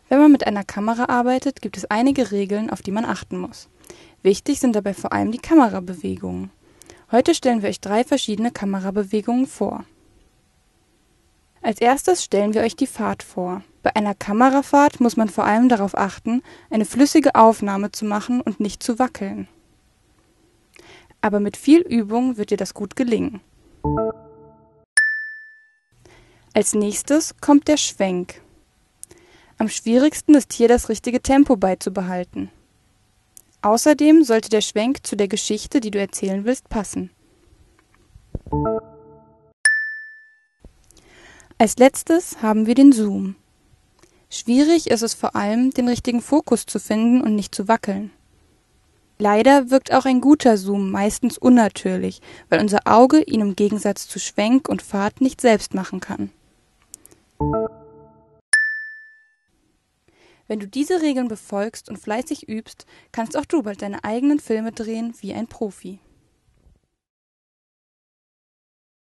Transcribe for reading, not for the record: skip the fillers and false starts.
Wenn man mit einer Kamera arbeitet, gibt es einige Regeln, auf die man achten muss. Wichtig sind dabei vor allem die Kamerabewegungen. Heute stellen wir euch 3 verschiedene Kamerabewegungen vor. Als erstes stellen wir euch die Fahrt vor. Bei einer Kamerafahrt muss man vor allem darauf achten, eine flüssige Aufnahme zu machen und nicht zu wackeln. Aber mit viel Übung wird dir das gut gelingen. Als nächstes kommt der Schwenk. Am schwierigsten ist hier das richtige Tempo beizubehalten. Außerdem sollte der Schwenk zu der Geschichte, die du erzählen willst, passen. Als letztes haben wir den Zoom. Schwierig ist es vor allem, den richtigen Fokus zu finden und nicht zu wackeln. Leider wirkt auch ein guter Zoom meistens unnatürlich, weil unser Auge ihn im Gegensatz zu Schwenk und Fahrt nicht selbst machen kann. Wenn du diese Regeln befolgst und fleißig übst, kannst auch du bald deine eigenen Filme drehen wie ein Profi.